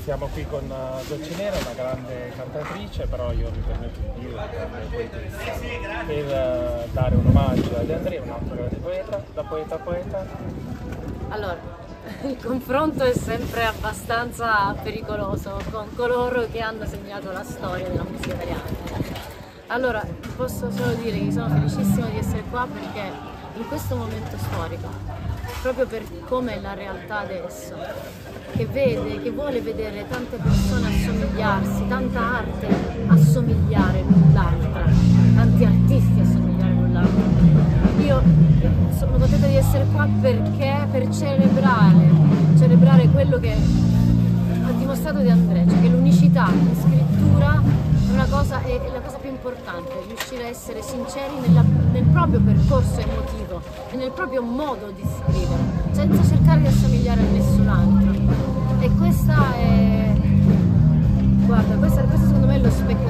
Siamo qui con Dolcenera, una grande cantatrice, però io mi permetto di dire una grande poetessa, per dare un omaggio ad Andrea, un altro grande poeta, da poeta a poeta. Allora, il confronto è sempre abbastanza pericoloso con coloro che hanno segnato la storia della musica italiana. Allora, posso solo dire che sono felicissima di essere qua perché in questo momento storico, proprio per come è la realtà adesso, che vede, che vuole vedere tante persone assomigliarsi, tanta arte assomigliare l'un l'altra, tanti artisti assomigliare l'un l'altro. Io sono contenta di essere qua perché per celebrare quello che ha dimostrato De André, cioè che l'unicità in scrittura è la cosa più importante, riuscire a essere sinceri nel proprio percorso emotivo e nel proprio modo di scrivere, senza cercare di assomigliare a nessun altro. E questa è, guarda, questo secondo me è lo specchio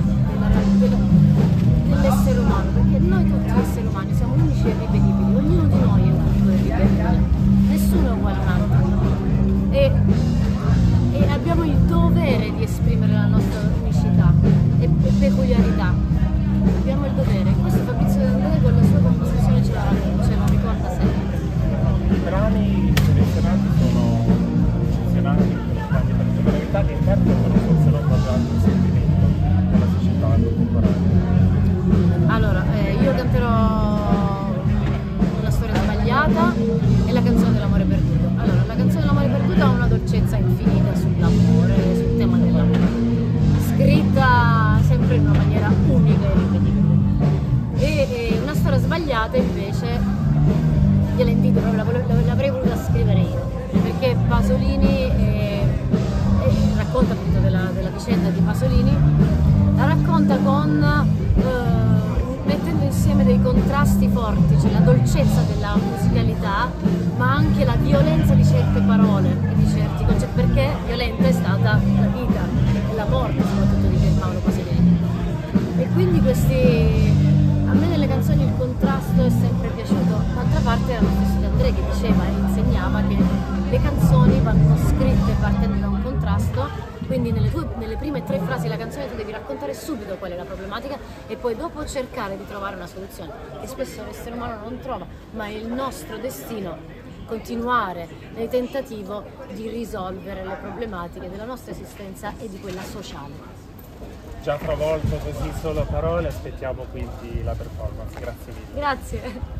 dell'essere umano, perché noi tutti esseri umani siamo unici e irripetibili, ognuno di noi è unico e irripetibile, nessuno è uguale a un altro. E abbiamo il dovere di esprimere la nostra unicità e peculiarità. Abbiamo il dovere. Questo Fabrizio De André con la sua composizione ce lo ricorda sempre. I brani selezionati sono selezionati per grandi particolarità che interpretano forse non proprio il sentimento della società contemporanea. Allora, io canterò Una storia sbagliata e la canzone dell'amore perduto. Allora, la canzone dell'amore perduto ha una dolcezza infinita sull'amore, sul tema dell'amore, scritta sempre in una maniera unica e ripetibile. E Una storia sbagliata invece gliela invito, l'avrei voluta scrivere io, perché Pasolini racconta appunto della vicenda di Pasolini, la racconta mettendo insieme dei contrasti forti, cioè la dolcezza della musicalità, ma anche la violenza di certe parole e di certi concetti, perché violenta è stata la vita e la morte soprattutto di Pierpaolo Pasolini. E quindi a me nelle canzoni il contrasto è sempre piaciuto. D'altra parte era lo stesso De André che diceva e insegnava che le canzoni vanno scritte partendo da un contrasto. Quindi nelle prime 3 frasi della canzone tu devi raccontare subito qual è la problematica e poi dopo cercare di trovare una soluzione, che spesso l'essere umano non trova, ma è il nostro destino continuare nel tentativo di risolvere le problematiche della nostra esistenza e di quella sociale. Già travolto così solo a parole, aspettiamo quindi la performance. Grazie mille. Grazie.